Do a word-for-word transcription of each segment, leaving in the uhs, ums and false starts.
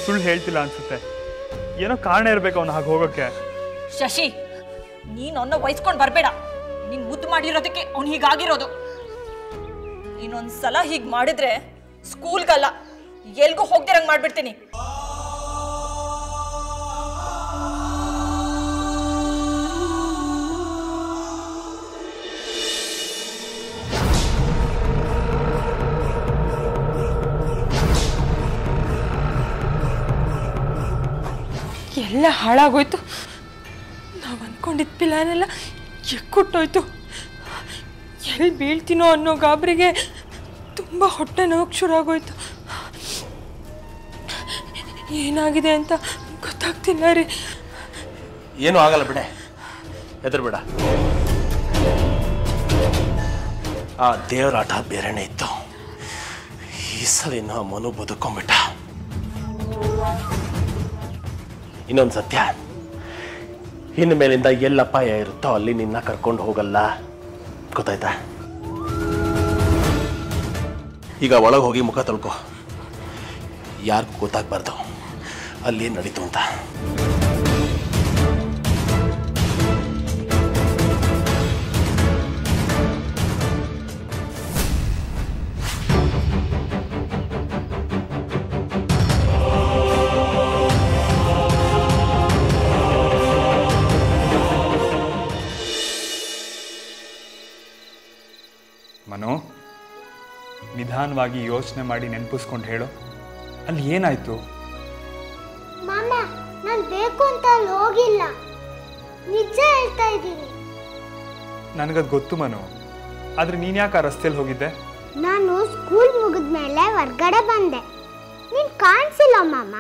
ಸುಳ್ಳು ಹೇಳ್ತಿಲ್ಲ ಅನ್ಸುತ್ತೆ. ಏನೋ ಕಾರಣ ಇರಬೇಕು ಅವನು ಹಾಗೆ ಹೋಗೋಕ್ಕೆ. ಶಶಿ, ನೀನು ಅವನ್ನ ವಹಿಸ್ಕೊಂಡು ಬರಬೇಡ. ನೀನು ಮುದ್ದು ಮಾಡಿರೋದಕ್ಕೆ ಅವ್ನು ಹೀಗಾಗಿರೋದು. ಇನ್ನೊಂದ್ಸಲ ಹೀಗೆ ಮಾಡಿದ್ರೆ ಸ್ಕೂಲ್ಗಲ್ಲ ಎಲ್ಗೂ ಹೋಗ್ದಿರಂಗೆ ಮಾಡ್ಬಿಡ್ತೀನಿ. ಎಲ್ಲ ಹಾಳಾಗೋಯ್ತು. ನಾವು ಅಂದ್ಕೊಂಡಿದ್ದ ಪ್ಲಾನೆಲ್ಲ ಎಕ್ಕುಟ್ಟೋಯ್ತು. ಎಲ್ಲಿ ಬೀಳ್ತೀನೋ ಅನ್ನೋ ಗಾಬರಿಗೆ ತುಂಬ ಹೊಟ್ಟೆ ನೋವು ಶುರು ಆಗೋಯ್ತು. ಏನಾಗಿದೆ ಅಂತ ಗೊತ್ತಾಗ್ತಿಲ್ಲ ರೀ. ಏನೂ ಆಗಲ್ಲ ಬಿಡೆ, ಹೆದರ್ಬೇಡ. ಆ ದೇವರಾಟ ಬೇರೆನೇ ಇತ್ತು. ಈ ಸಲಿನ ಮನು ಬದುಕೊಂಬಿಟ್ಟ. ಇನ್ನೊಂದು ಸತ್ಯ, ಇನ್ನು ಮೇಲಿಂದ ಎಲ್ಲ ಅಪಾಯ ಇರುತ್ತೋ ಅಲ್ಲಿ ನಿನ್ನ ಕರ್ಕೊಂಡು ಹೋಗಲ್ಲ, ಗೊತ್ತಾಯ್ತಾ? ಈಗ ಒಳಗೆ ಹೋಗಿ ಮುಖ ತೊಳ್ಕೊ. ಯಾರಿಗೂ ಗೊತ್ತಾಗಬಾರ್ದು ಅಲ್ಲಿ ಏನು ನಡೀತು ಅಂತ. ಮನು, ನಿಧಾನವಾಗಿ ಯೋಚನೆ ಮಾಡಿ ನೆನಪಿಸ್ಕೊಂಡು ಹೇಳು, ಅಲ್ಲಿ ಏನಾಯ್ತು? ಮಾಮ, ನಾನು ಬೇಕು ಅಂತ ಅಲ್ಲಿ ಹೋಗಿಲ್ಲ, ನಿಜ ಹೇಳ್ತಾ ಇದ್ದೀನಿ. ನನಗದು ಗೊತ್ತು ಮನು, ಆದ್ರೆ ನೀನ್ ಯಾಕೆ ಆ ರಸ್ತೆಯಲ್ಲಿ ಹೋಗಿದ್ದೆ? ನಾನು ಸ್ಕೂಲ್ ಮುಗಿದ್ಮೇಲೆ ಹೊರಗಡೆ ಬಂದೆ, ನೀನ್ ಕಾಣಿಸಿಲ್ಲ ಮಾಮ.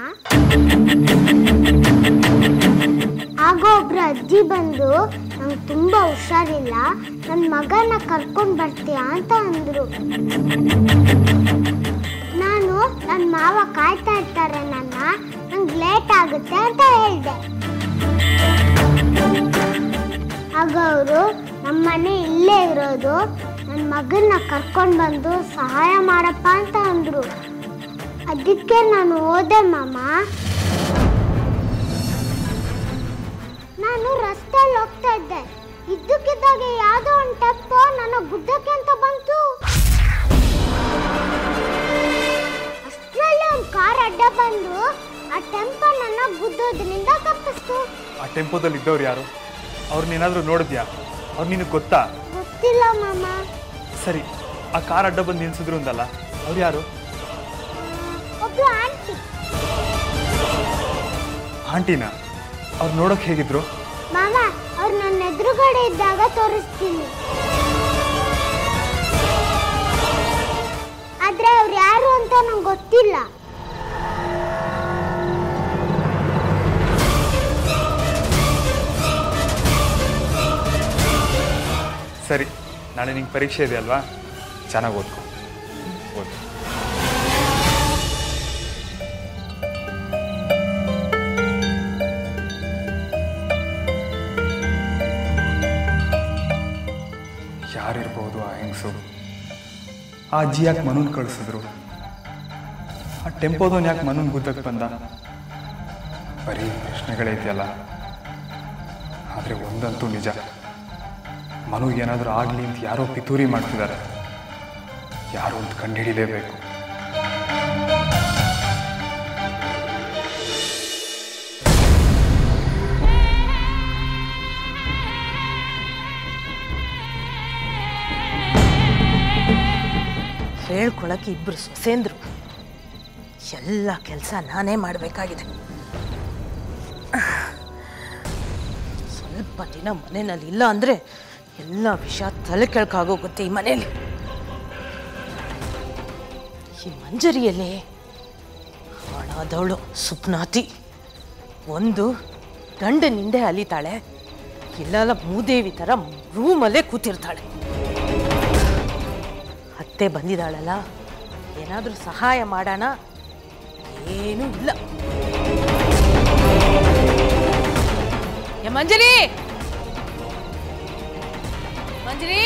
ಆಗ ಒಬ್ರು ಅಜ್ಜಿ ಬಂದು ನಂಗೆ ತುಂಬಾ ಹುಷಾರಿಲ್ಲ, ನನ್ನ ಮಗನ ಕರ್ಕೊಂಡು ಬರ್ತೀಯಾ ಅಂತ ಅಂದ್ರು. ನಾನು ನನ್ನ ಮಾವ ಕಾಯ್ತಾ ಇರ್ತಾರೆ ನನ್ನ, ನಂಗೆ ಲೇಟ್ ಆಗುತ್ತೆ ಅಂತ ಹೇಳಿದೆ. ಆಗ ಅವರು ನಮ್ಮನೆ ಇಲ್ಲೇ ಇರೋದು, ನನ್ನ ಮಗನ್ನ ಕರ್ಕೊಂಡು ಬಂದು ಸಹಾಯ ಮಾಡಪ್ಪ ಅಂತ ಅಂದ್ರು. ಅದಕ್ಕೆ ನಾನು ಹೋದೆ ಮಾಮ. ನಾನು ರಸ್ತೆಯಲ್ಲಿ ಹೋಗ್ತಾ ಇದ್ದೆ, ಇದ್ದಕ್ಕಿದ್ದಾಗೆ ಯಾವುದೋ ಒಂದು ಟೆಂಪೋ ನನ್ನ ಗುದ್ದಕ್ಕೆ ಅಂತ ಬಂತು. ಅಷ್ಟರಲ್ಲಿ ಒಂದು ಕಾರ್ ಅಡ್ಡ ಬಂದು ಆ ಟೆಂಪೋ ನನ್ನ ಗುದ್ದೋದ್ರಿಂದ ತಪ್ಪಿಸ್ತು. ಆ ಟೆಂಪೋದಲ್ಲಿ ಇದ್ದವ್ರು ಯಾರು? ಅವ್ರನ್ನೇನಾದ್ರೂ ನೋಡಿದ್ಯಾ? ಅವ್ರು ನಿನಗೆ ಗೊತ್ತಾ? ಗೊತ್ತಿಲ್ಲ ಮಾಮ. ಸರಿ, ಆ ಕಾರ್ ಅಡ್ಡ ಬಂದು ನಿಲ್ಸಿದ್ರು ಅಂದಲ್ಲ, ಅವ್ರು ಯಾರು? ಒಬ್ಳು ಆಂಟಿ. ಆಂಟಿನ? ಅವ್ರು ನೋಡೋಕೆ ಹೇಗಿದ್ರು? ಮಾಮ, ಅವ್ರು ನನ್ನ ಎದುರುಗಡೆ ಇದ್ದಾಗ ತೋರಿಸ್ತೀನಿ, ಆದ್ರೆ ಅವ್ರು ಯಾರು ಅಂತ ನಂಗೆ ಗೊತ್ತಿಲ್ಲ. ಸರಿ, ನಾಳೆ ನಿಂಗೆ ಪರೀಕ್ಷೆ ಇದೆ ಅಲ್ವಾ, ಚೆನ್ನಾಗಿ ಓದ್ಕೊ. ಓದ್. ಯಾರಿರ್ಬೋದು ಆ ಹೆಂಗಸು? ಆ ಅಜ್ಜಿ ಯಾಕೆ ಮನೂನ್ ಕಳಿಸಿದ್ರು? ಆ ಟೆಂಪೋದವನ್ ಯಾಕೆ ಮನೂನ್ ಗುದ್ದಕ್ಕೆ ಬಂದ? ಬರೀ ಪ್ರಶ್ನೆಗಳೈತಿಯಲ್ಲ. ಆದರೆ ಒಂದಂತೂ ನಿಜ, ಮನುಗೆ ಏನಾದರೂ ಆಗಲಿ ಅಂತ ಯಾರೋ ಪಿತೂರಿ ಮಾಡ್ತಿದ್ದಾರೆ. ಯಾರು ಅಂತ ಕಂಡುಹಿಡಿಲೇಬೇಕು. ಹೇಳ್ಕೊಳಕ್ಕೆ ಇಬ್ಬರು ಸೊಸೇಂದ್ರು, ಎಲ್ಲ ಕೆಲಸ ನಾನೇ ಮಾಡಬೇಕಾಗಿದೆ. ಸ್ವಲ್ಪ ದಿನ ಮನೆಯಲ್ಲಿ ಇಲ್ಲ ಅಂದರೆ ಎಲ್ಲ ವಿಷಯ ತಲೆ ಕೆಳಕಾಗೋಗುತ್ತೆ ಈ ಮನೇಲಿ. ಈ ಮಂಜರಿಯಲ್ಲಿ ಹಾಳಾದವಳು ಸುಪ್ನಾತಿ ಒಂದು ಗಂಡನಿಂದೆ ಅಲಿತಾಳೆ, ಇಲ್ಲೆಲ್ಲ ಮೂದೇವಿ ಥರ ರೂಮಲ್ಲೇ ಕೂತಿರ್ತಾಳೆ. ಅತ್ತೆ ಬಂದಿದ್ದಾಳಲ್ಲ, ಏನಾದರೂ ಸಹಾಯ ಮಾಡೋಣ, ಏನೂ ಇಲ್ಲ. ಮಂಜರಿ, ಮಂಜರಿ,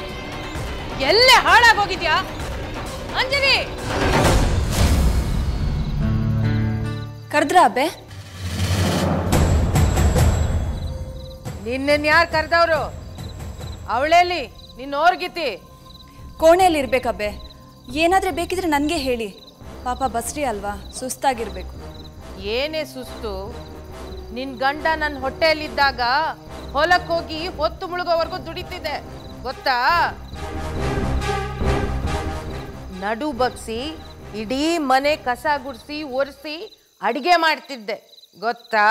ಎಲ್ಲೇ ಹಾಳಾಗೋಗಿದ್ಯಾ ಮಂಜರಿ? ಕರೆದ್ರ ಅಬ್ಬೆ? ನಿನ್ನೆನ್ ಯಾರು ಕರೆದವರು? ಅವಳೇಲಿ ನಿನ್ನ ಓರ್ಗಿತಿ ಕೋಣೆಯಲ್ಲಿ ಇರ್ಬೇಕಬ್ಬೆ. ಏನಾದ್ರೆ ಬೇಕಿದ್ರೆ ನನಗೆ ಹೇಳಿ. ಪಾಪ ಬಸ್ರಿ ಅಲ್ವಾ, ಸುಸ್ತಾಗಿರ್ಬೇಕು. ಏನೇ ಸುಸ್ತು? ನಿನ್ ಗಂಡ ನನ್ನ ಹೊಟ್ಟೆಯಲ್ಲಿದ್ದಾಗ ಹೊಲಕ್ಕೆ ಹೋಗಿ ಹೊತ್ತು ಮುಳುಗೋವರೆಗೂ ದುಡಿತಿದ್ದೆ ಗೊತ್ತಾ? ನಡು ಬಗ್ಸಿ ಇಡೀ ಮನೆ ಕಸ ಗುಡಿಸಿ ಒರೆಸಿ ಅಡಿಗೆ ಮಾಡ್ತಿದ್ದೆ ಗೊತ್ತಾ?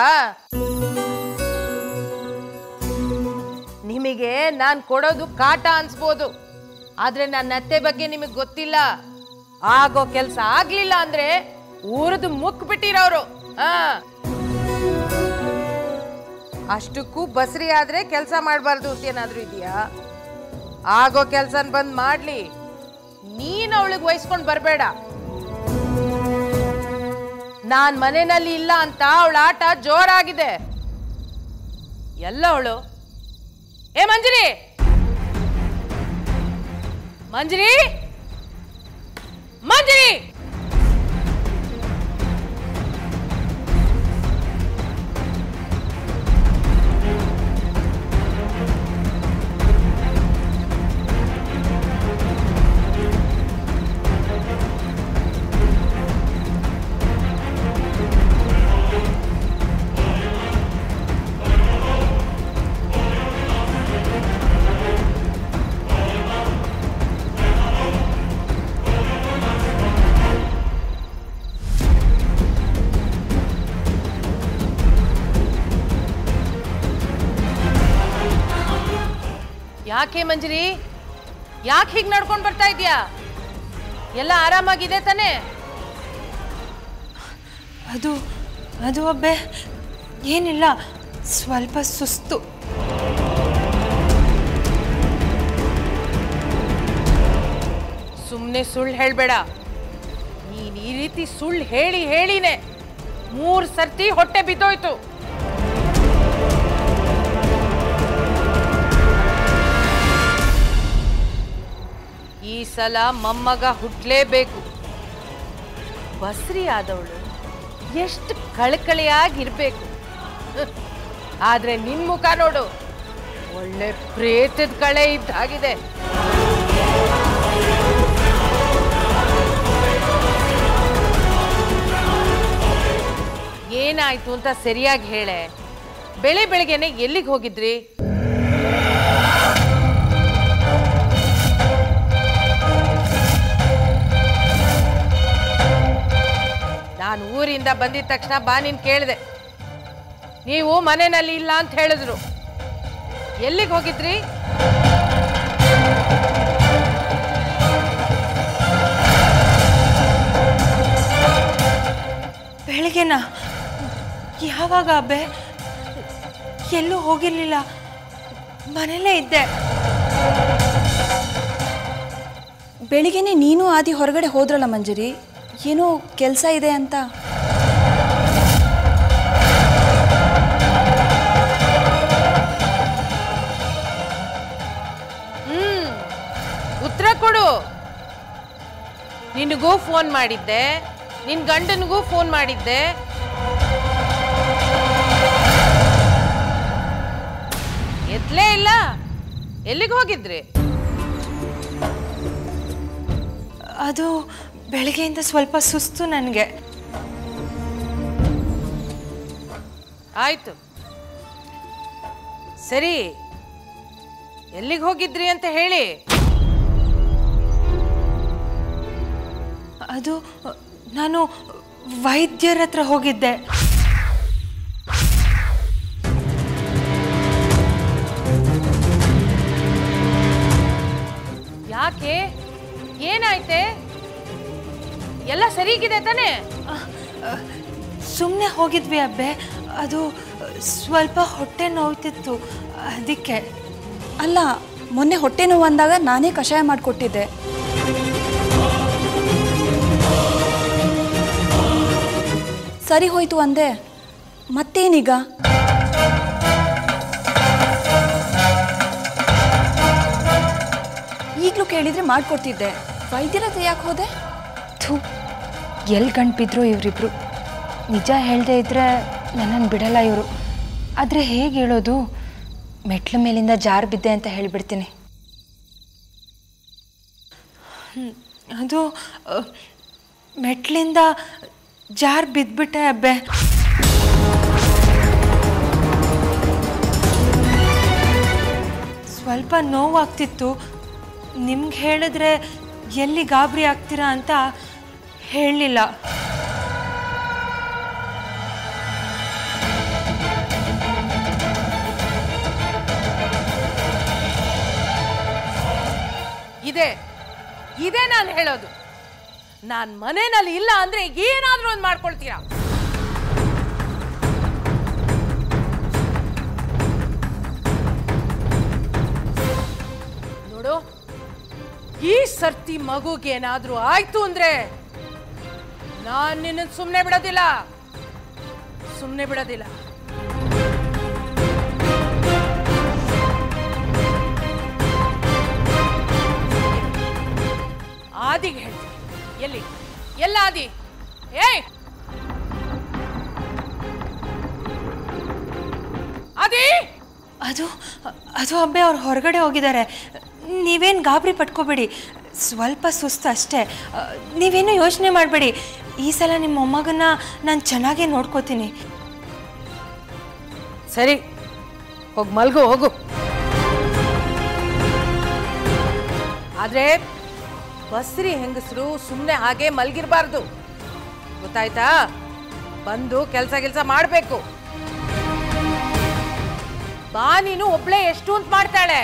ನಿಮಗೆ ನಾನು ಕೊಡೋದು ಕಾಟ ಅನ್ಸ್ಬೋದು, ಆದ್ರೆ ನನ್ನ ಅತ್ತೆ ಬಗ್ಗೆ ನಿಮಗೆ ಗೊತ್ತಿಲ್ಲ. ಆಗೋ ಕೆಲಸ ಆಗ್ಲಿಲ್ಲ ಅಂದ್ರೆ ಊರದು ಮುಕ್ ಬಿಟ್ಟಿರೋರು. ಆ ಅಷ್ಟಕ್ಕೂ ಬಸ್ರಿ ಆದ್ರೆ ಕೆಲಸ ಮಾಡಬಾರ್ದು ಅಂತ ಏನಾದ್ರೂ ಇದೆಯಾ? ಆಗೋ ಕೆಲ್ಸನ್ ಬಂದ್ ಮಾಡ್ಲಿ. ನೀನ್ ಅವಳಿಗೆ ವಹಿಸ್ಕೊಂಡ್ ಬರ್ಬೇಡ. ನಾನ್ ಮನೆಯಲ್ಲಿ ಇಲ್ಲ ಅಂತ ಅವಳ ಆಟ ಜೋರಾಗಿದೆ. ಎಲ್ಲ ಅವಳು ಏ ಮಂಜರಿ, ಮಂಜರಿ, ಮಂಜರಿ, ಯಾಕೆ ಮಂಜರಿ, ಯಾಕೆ ಹೀಗೆ ನಡ್ಕೊಂಡು ಬರ್ತಾ ಇದೀಯಾ? ಎಲ್ಲ ಆರಾಮಾಗಿದೆ ತಾನೆ? ಅದು ಅದು ಅಬ್ಬೆ ಏನಿಲ್ಲ, ಸ್ವಲ್ಪ ಸುಸ್ತು. ಸುಮ್ಮನೆ ಸುಳ್ಳು ಹೇಳಬೇಡ. ನೀನ್ ಈ ರೀತಿ ಸುಳ್ಳು ಹೇಳಿ ಹೇಳಿನೇ ಮೂರು ಸರ್ತಿ ಹೊಟ್ಟೆ ಬಿದ್ದೋಯ್ತು. ಈ ಸಲ ಮೊಮ್ಮಗ ಹುಟ್ಲೇಬೇಕು. ಬಸ್ರಿ ಆದವಳು ಎಷ್ಟು ಕಳಕಳಿಯಾಗಿರ್ಬೇಕು. ಆದ್ರೆ ನಿನ್ ಮುಖ ನೋಡು, ಒಳ್ಳೆ ಪ್ರೇತದ ಕಳೆ ಇದ್ದಾಗಿದೆ. ಏನಾಯ್ತು ಅಂತ ಸರಿಯಾಗಿ ಹೇಳೆ. ಬೆಳೆ ಬೆಳಗ್ಗೆನೆ ಎಲ್ಲಿಗೆ ಹೋಗಿದ್ರಿ? ನಾನು ಊರಿಂದ ಬಂದಿದ ತಕ್ಷಣ ಬಾ ನೀನ್ ಕೇಳಿದೆ. ನೀವು ಮನೆಯಲ್ಲಿ ಇಲ್ಲ ಅಂತ ಹೇಳಿದ್ರು. ಎಲ್ಲಿಗೆ ಹೋಗಿದ್ರಿ? ಬೆಳಗ್ಗೆನಾ? ಯಾವಾಗ ಅಬ್ಬೆ? ಎಲ್ಲೂ ಹೋಗಿರ್ಲಿಲ್ಲ, ಮನೇಲೇ ಇದ್ದೆ. ಬೆಳಿಗ್ಗೆನೆ ನೀನು ಆದಿ ಹೊರಗಡೆ ಹೋದ್ರಲ್ಲ ಮಂಜರಿ, ಏನೋ ಕೆಲಸ ಇದೆ ಅಂತ. ಹ್ಮ್ ಉತ್ತರ ಕೊಡು. ನಿನಗೂ ಫೋನ್ ಮಾಡಿದ್ದೆ, ನಿನ್ ಗಂಡನಿಗೂ ಫೋನ್ ಮಾಡಿದ್ದೆ. ಎತ್ಲೇ ಇಲ್ಲ. ಎಲ್ಲಿಗೆ ಹೋಗಿದ್ರಿ? ಅದು ಬೆಳಗ್ಗೆಯಿಂದ ಸ್ವಲ್ಪ ಸುಸ್ತು ನನಗೆ. ಆಯ್ತು ಸರಿ, ಎಲ್ಲಿಗೆ ಹೋಗಿದ್ರಿ ಅಂತ ಹೇಳಿ. ಅದು ನಾನು ವೈದ್ಯರ ಹತ್ರ ಹೋಗಿದ್ದೆ. ಯಾಕೆ? ಏನಾಯ್ತೆ? ಎಲ್ಲ ಸರಿಗಿದೆ ತಾನೆ? ಸುಮ್ಮನೆ ಹೋಗಿದ್ವಿ ಅಬ್ಬೆ. ಅದು ಸ್ವಲ್ಪ ಹೊಟ್ಟೆ ನೋವ್ತಿತ್ತು, ಅದಕ್ಕೆ. ಅಲ್ಲ, ಮೊನ್ನೆ ಹೊಟ್ಟೆ ನೋವು ಅಂದಾಗ ನಾನೇ ಕಷಾಯ ಮಾಡಿಕೊಟ್ಟಿದ್ದೆ. ಸರಿ ಹೋಯ್ತು ಅಂದೆ, ಮತ್ತೇನೀಗ? ಈಗಲೂ ಕೇಳಿದ್ರೆ ಮಾಡಿಕೊಡ್ತಿದ್ದೆ. ವೈದ್ಯರ ಹತ್ರ ಯಾಕೆ ಹೋದೆ? ಥೂ, ಎಲ್ಲಿ ಗಂಟು ಬಿದ್ರು ಇವರಿಬ್ರು. ನಿಜ ಹೇಳದೇ ಇದ್ದರೆ ನನ್ನನ್ನು ಬಿಡಲ್ಲ ಇವರು. ಆದರೆ ಹೇಗೆ ಹೇಳೋದು? ಮೆಟ್ಲು ಮೇಲಿಂದ ಜಾರು ಬಿದ್ದೆ ಅಂತ ಹೇಳಿಬಿಡ್ತೀನಿ. ಅದು ಮೆಟ್ಲಿಂದ ಜಾರು ಬಿದ್ದುಬಿಟ್ಟೆ ಅಬ್ಬೆ. ಸ್ವಲ್ಪ ನೋವಾಗ್ತಿತ್ತು. ನಿಮ್ಗೆ ಹೇಳಿದ್ರೆ ಎಲ್ಲಿ ಗಾಬರಿ ಆಗ್ತೀರಾ ಅಂತ ಹೇಳಲಿಲ್ಲ. ಇದೆ ಇದೇ ನಾನು ಹೇಳೋದು. ನಾನು ಮನೆಯಲ್ಲಿ ಇಲ್ಲ ಅಂದ್ರೆ ಏನಾದ್ರೂ ಒಂದು ಮಾಡ್ಕೊಳ್ತೀರಾ? ನೋಡು, ಈ ಸರ್ತಿ ಮಗುಗೇನಾದ್ರೂ ಆಯ್ತು ಅಂದ್ರೆ ನಾನು ನಿನ್ನ ಸುಮ್ಮನೆ ಬಿಡೋದಿಲ್ಲ, ಸುಮ್ಮನೆ ಬಿಡೋದಿಲ್ಲ. ಆದಿಗೆ ಹೇಳ್ತೀನಿ. ಎಲ್ಲಿ ಎಲ್ಲ ಆದಿ? ಏಯ್ ಆದಿ! ಅದು ಅದು ಅಬ್ಬೆ ಅವ್ರು ಹೊರಗಡೆ ಹೋಗಿದ್ದಾರೆ. ನೀವೇನು ಗಾಬರಿ ಪಟ್ಕೋಬೇಡಿ, ಸ್ವಲ್ಪ ಸುಸ್ತು ಅಷ್ಟೇ. ನೀವೇನು ಯೋಚನೆ ಮಾಡಬೇಡಿ. ಈ ಸಲ ನಿಮ್ಮ ಮೊಮ್ಮಗನ್ನ ನಾನು ಚೆನ್ನಾಗೇ ನೋಡ್ಕೋತೀನಿ. ಸರಿ, ಹೋಗಿ ಮಲ್ಗು, ಹೋಗು. ಆದ್ರೆ ಬಸ್ರಿ ಹೆಂಗಸರು ಸುಮ್ಮನೆ ಹಾಗೆ ಮಲ್ಗಿರ್ಬಾರ್ದು, ಗೊತ್ತಾಯ್ತಾ? ಬಂದು ಕೆಲಸ ಕೆಲಸ ಮಾಡಬೇಕು. ಬಾ, ನೀನು ಒಬ್ಳೆ ಎಷ್ಟು ಅಂತ ಮಾಡ್ತಾಳೆ.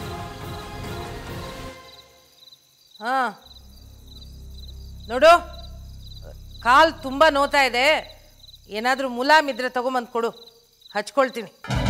ಹಾ ನೋಡು, ಕಾಲ್ ತುಂಬಾ ನೋತಾ ಇದೆ. ಏನಾದ್ರೂ ಮುಲಾಮ್ ಇದ್ರೆ ತಗೊಂಬಂದು ಕೊಡು, ಹಚ್ಕೊಳ್ತೀನಿ.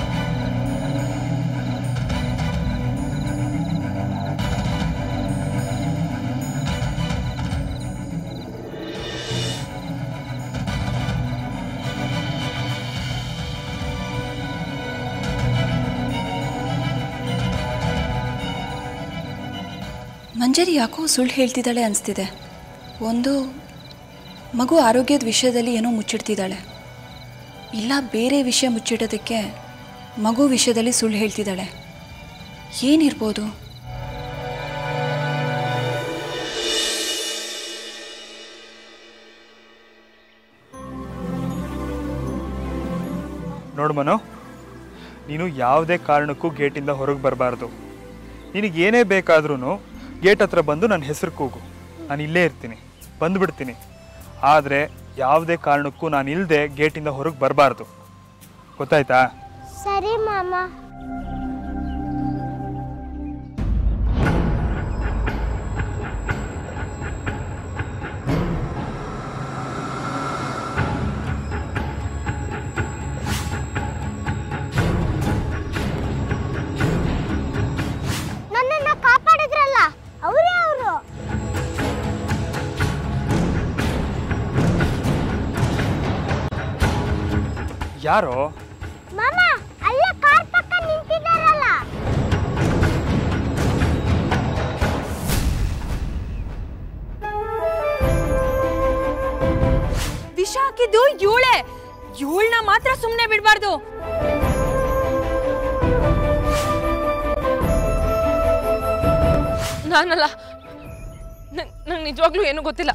ಮಂಜರಿ ಯಾಕೋ ಸುಳ್ಳು ಹೇಳ್ತಿದ್ದಾಳೆ ಅನಿಸ್ತಿದೆ. ಒಂದು ಮಗು ಆರೋಗ್ಯದ ವಿಷಯದಲ್ಲಿ ಏನೋ ಮುಚ್ಚಿಡ್ತಿದ್ದಾಳೆ, ಇಲ್ಲ ಬೇರೆ ವಿಷಯ ಮುಚ್ಚಿಡೋದಕ್ಕೆ ಮಗು ವಿಷಯದಲ್ಲಿ ಸುಳ್ಳು ಹೇಳ್ತಿದ್ದಾಳೆ. ಏನಿರ್ಬೋದು? ನೋಡು ಮನು, ನೀನು ಯಾವುದೇ ಕಾರಣಕ್ಕೂ ಗೇಟಿಂದ ಹೊರಗೆ ಬರಬಾರ್ದು. ನಿನಗೇನೇ ಬೇಕಾದ್ರೂ ಗೇಟ್ ಹತ್ರ ಬಂದು ನನ್ನ ಹೆಸರು ಕೂಗು, ನಾನು ಇಲ್ಲೇ ಇರ್ತೀನಿ, ಬಂದುಬಿಡ್ತೀನಿ. ಆದರೆ ಯಾವುದೇ ಕಾರಣಕ್ಕೂ ನಾನು ಇಲ್ಲದೆ ಗೇಟಿಂದ ಹೊರಗೆ ಬರಬಾರ್ದು, ಗೊತ್ತಾಯ್ತಾ? ಸರಿ ಮಾಮ. ನನ್ನನ್ನ ಕಾಪಾಡಿದ್ರಲ್ಲ ಅವರೇ ಅವರು. ಯಾರೋ? ಮಾಮ, ಅಲ್ಲೇ ಕಾರ್ ಪಕ್ಕ ನಿಂತಿದ್ದಾರಲ್ಲ. ವಿಷ ಹಾಕಿದ್ದು ಇವಳೆ. ಇವಳನ್ನ ಮಾತ್ರ ಸುಮ್ಮನೆ ಬಿಡಬಾರ್ದು. ನಾನಲ್ಲ, ನಂಗೆ ನಿಜವಾಗ್ಲೂ ಏನೂ ಗೊತ್ತಿಲ್ಲ.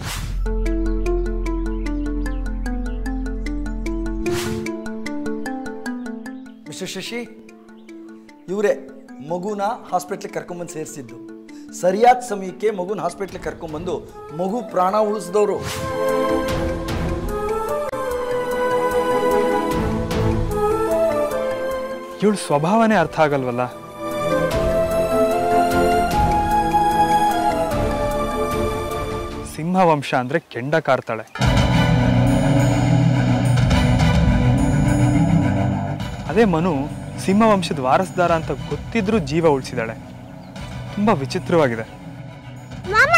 ಮಿಸ್ಟರ್ ಶಶಿ, ಇವರೇ ಮಗುನ ಹಾಸ್ಪಿಟ್ಲಿಗೆ ಕರ್ಕೊಂಬಂದು ಸೇರಿಸಿದ್ದು. ಸರಿಯಾದ ಸಮಯಕ್ಕೆ ಮಗುನ ಹಾಸ್ಪಿಟ್ಲಿಗೆ ಕರ್ಕೊಂಬಂದು ಮಗು ಪ್ರಾಣ ಉಳಿಸಿದವರು. ಇವಳು ಸ್ವಭಾವನೇ ಅರ್ಥ ಆಗಲ್ವಲ್ಲ. ಸಿಂಹವಂಶ ಅಂದ್ರೆ ಕೆಂಡ ಕಾರ್ತಾಳೆ. ಅದೇ ಮನು ಸಿಂಹವಂಶದ ವಾರಸ್ದಾರ ಅಂತ ಗೊತ್ತಿದ್ರೂ ಜೀವ ಉಳಿಸಿದಾಳೆ. ತುಂಬಾ ವಿಚಿತ್ರವಾಗಿದೆ. ಮಾಮ,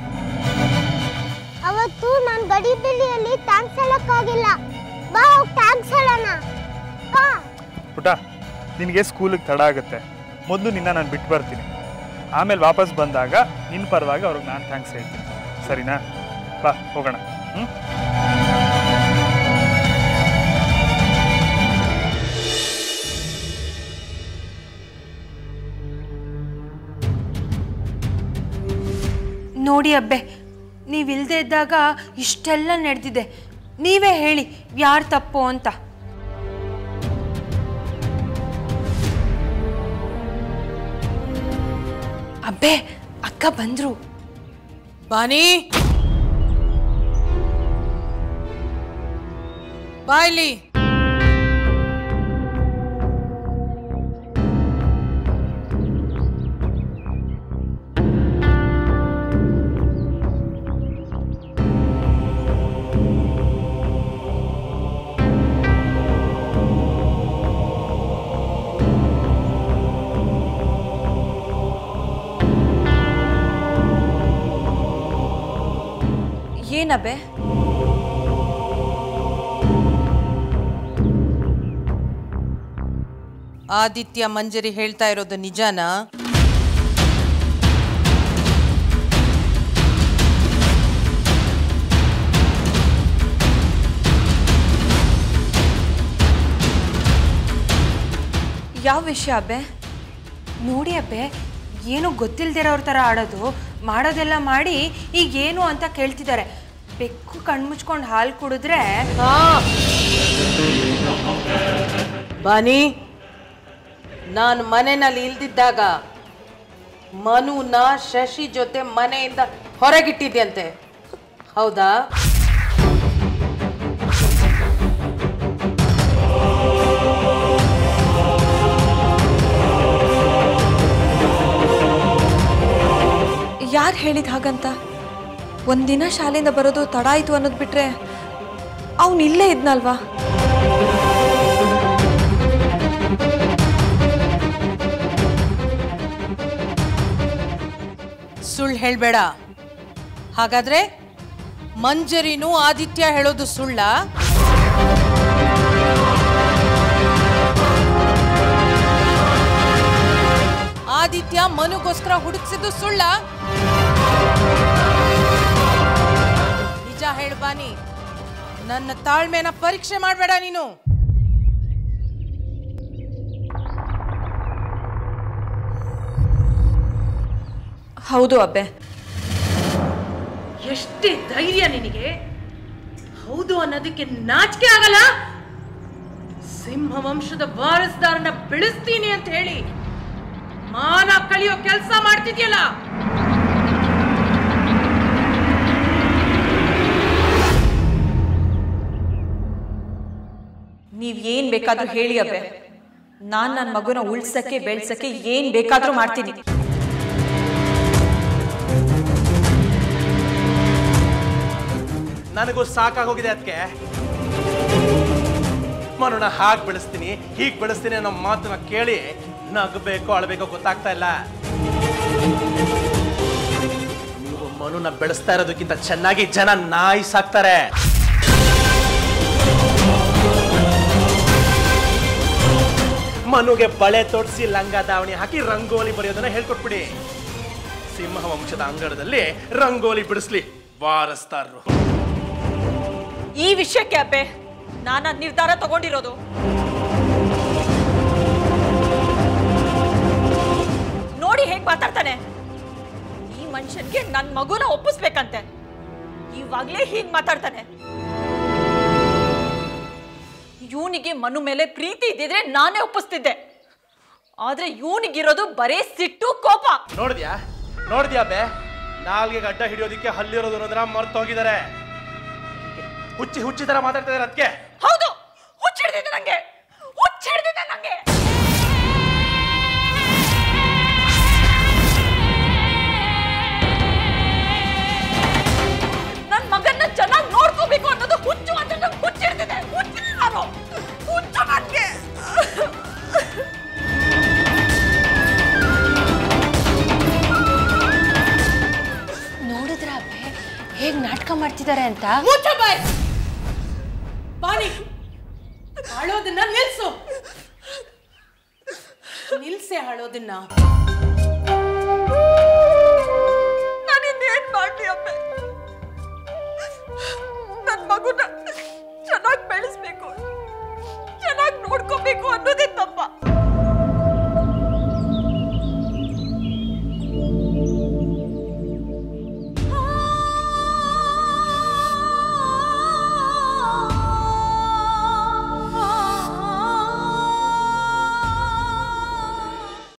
ಅವತ್ತು ನಾನು ಗಡಿಬಿಡಿಯಲ್ಲಿ ಟ್ಯಾಂಕ್ಸ್ ಹೇಳಕ್ಕಾಗಿಲ್ಲ. ಬಾ, ಟ್ಯಾಂಕ್ಸ್ ಹೇಳೋಣ. ಪುಟ, ನಿನಗೆ ಸ್ಕೂಲಿಗೆ ತಡ ಆಗುತ್ತೆ. ಮೊದಲು ನಿನ್ನ ನಾನು ಬಿಟ್ಟು ಬರ್ತೀನಿ. ಆಮೇಲೆ ವಾಪಸ್ ಬಂದಾಗ ನಿನ್ನ ಪರವಾಗಿ ಅವ್ರಿಗೆ ನಾನು ಥ್ಯಾಂಕ್ಸ್ ಹೇಳ್ತೀನಿ, ಸರಿನಾ? ಬಾ, ಹೋಗೋಣ. ಹ್ಞೂ ನೋಡಿ ಅಬ್ಬೆ, ನೀವಿಲ್ದೇ ಇದ್ದಾಗ ಇಷ್ಟೆಲ್ಲ ನಡೆದಿದೆ. ನೀವೇ ಹೇಳಿ ಯಾರು ತಪ್ಪು ಅಂತ. ಅಬ್ಬೆ, ಅಕ್ಕ ಬಂದ್ರು. ಬಾನಿ, ಬಾಯ್ಲಿ. ಏನಬ್ಬೆ? ಆದಿತ್ಯ ಮಂಜರಿ ಹೇಳ್ತಾ ಇರೋದು ನಿಜಾನಾ? ಯಾವ ವಿಷಯ ಅಬ್ಬೆ? ನೋಡಿ ಅಬ್ಬೆ, ಏನು ಗೊತ್ತಿಲ್ದಿರೋರ ಥರ ಆಡೋದು, ಮಾಡೋದೆಲ್ಲ ಮಾಡಿ ಈಗ ಏನು ಅಂತ ಕೇಳ್ತಿದ್ದಾರೆ. ಬೆಕ್ಕು ಕಣ್ಮುಚ್ಕೊಂಡು ಹಾಲು ಕುಡಿದ್ರೆ ಬಾನಿ, ನಾನು ಮನೆಯಲ್ಲಿ ಇಲ್ದಿದ್ದಾಗ ಮನುನ ಶಶಿ ಜೊತೆ ಮನೆಯಿಂದ ಹೊರಗಿಟ್ಟಿದ್ಯಂತೆ, ಹೌದಾ? ಯಾರು ಹೇಳಿದ ಹಾಗಂತ? ಒಂದಿನ ಶಾಲೆಯಿಂದ ಬರೋದು ತಡ ಆಯಿತು ಅನ್ನೋದು ಬಿಟ್ರೆ ಅವನು ಇಲ್ಲೇ ಇದ್ನಲ್ವಾ? ಸುಳ್ಳು ಹೇಳಬೇಡ. ಹಾಗಾದ್ರೆ ಮಂಜರಿನೂ ಆದಿತ್ಯ ಹೇಳೋದು ಸುಳ್ಳ? ಆದಿತ್ಯ ಮನುಗೋಸ್ಕರ ಹುಡುಕ್ಸಿದ್ದು ಸುಳ್ಳ? ನಿಜ ಹೇಳ್ಬಾನಿ, ನನ್ನ ತಾಳ್ಮೆನ ಪರೀಕ್ಷೆ ಮಾಡಬೇಡ ನೀನು. ಹೌದು ಅಬ್ಬೆ. ಎಷ್ಟೇ ಧೈರ್ಯ ನಿನಗೆ? ಹೌದು ಅನ್ನೋದಕ್ಕೆ ನಾಚಿಕೆ ಆಗಲ್ಲ? ಸಿಂಹ ವಂಶದ ವಾರಸ್ದಾರನ ಬೆಳೆಸ್ತೀನಿ ಅಂತ ಹೇಳಿ ಮಾನ ಕಳಿಯೋ ಕೆಲಸ ಮಾಡ್ತಿದ್ಯಲ್ಲ. ನೀವ್ ಏನ್ ಬೇಕಾದ್ರೂ ಹೇಳಿ ಅಬ್ಬೆ, ನಾನ್ ನನ್ನ ಮಗುನ ಉಳ್ಸಕ್ಕೆ ಬೆಳ್ಸಕ್ಕೆ ಏನ್ ಬೇಕಾದ್ರೂ ಮಾಡ್ತೀನಿ. ನನಗೂ ಸಾಕಾಗೋಗಿದೆ ಅದಕ್ಕೆ. ಮನುನ ಹಾಗೆ ಬೆಳೆಸ್ತೀನಿ ಹೀಗೆ ಬೆಳೆಸ್ತೀನಿ ಅನ್ನೋ ಮಾತನ್ನ ಕೇಳಿ ನಗಬೇಕೋ ಅಳಬೇಕೋ ಗೊತ್ತಾಗ್ತಾ ಇಲ್ಲ. ನೀವು ಮನುನ ಬೆಳೆಸ್ತಾ ಇರೋದಕ್ಕಿಂತ ಚೆನ್ನಾಗಿ ಜನ ನಾಯಿ ಸಾಕ್ತಾರೆ. ಮನುಗೆ ಬಳೆ ತೋಡಿಸಿ ಲಂಗ ದಾವಣಿ ಹಾಕಿ ರಂಗೋಲಿ ಬರೆಯೋದನ್ನ ಹೇಳ್ಕೊಟ್ಬಿಡಿ. ಸಿಂಹ ವಂಶದ ಅಂಗಳದಲ್ಲಿ ರಂಗೋಲಿ ಬಿಡಿಸ್ಲಿ ವಾರಸ್ತಾರರು. ಈ ವಿಷಯಕ್ಕೆ ಅಬ್ಬೆ ನಾನು ನಿರ್ಧಾರ ತಗೊಂಡಿರೋದು. ನೋಡಿ ಹೇಗ್ ಮಾತಾಡ್ತಾನೆ. ಈ ಮನುಷ್ಯನ್ಗೆ ನನ್ ಮಗುನ ಒಪ್ಪಿಸ್ಬೇಕಂತೆ, ಇವಾಗ್ಲೇ ಹೀಗ್ ಮಾತಾಡ್ತಾನೆ. ಇವನಿಗೆ ಮನು ಮೇಲೆ ಪ್ರೀತಿ ಇದ್ದಿದ್ರೆ ನಾನೇ ಒಪ್ಪಿಸ್ತಿದ್ದೆ, ಆದ್ರೆ ಇವನಿಗಿರೋದು ಬರೇ ಸಿಟ್ಟು ಕೋಪ. ನೋಡಿದ್ಯಾ ನೋಡಿದ್ಯಾ ಬೇ, ನಾಲ್ಗೆ ಅಡ್ಡ ಹಿಡಿಯೋದಿಕ್ಕೆ ಹಲ್ಲಿರೋದು ಅನ್ನೋದ್ರ ಮರ್ತೋಗಿದ್ದಾರೆ. ಹುಚ್ಚಿ ಹುಚ್ಚಿ ತರ ಮಾತಾಡ್ತಾ ಇದಾರೆ ಅದಕ್ಕೆ. ಹೌದು, ಹುಚ್ಚಿಡ್ದಿದೆ ನಂಗೆ, ಹುಚ್ಚಿಡ್ದಿದೆ ನಂಗೆ. ನನ್ ಮಗನ್ನ ಚೆನ್ನಾಗಿ ನೋಡ್ಕೋಬೇಕು ಅನ್ನೋದು ಹುಚ್ಚು ಅಂತ ನಂಗೆ ಹುಚ್ಚಿಡ್ದಿದೆ. ಹುಚ್ಚು ನಾನು, ಹುಚ್ಚು ನಂಗೆ. ನೋಡಿದ್ರ ಅಬ್ಬೆ ಹೇಗ್ ನಾಟಕ ಮಾಡ್ತಿದ್ದಾರೆ ಅಂತ? ಬಾನಿ, ಅಳೋದನ್ನ ನಿಲ್ಸು. ನಿಲ್ಸೆ ಅಳೋದನ್ನ. ನಾನಿನ್ನೇನ್ ಮಾಡ್ಲಿ ಅಮ್ಮೆ? ನನ್ ಮಗುನ ಚೆನ್ನಾಗಿ ಬೆಳೆಸ್ಬೇಕು, ಚೆನ್ನಾಗಿ ನೋಡ್ಕೋಬೇಕು ಅನ್ನೋದೇ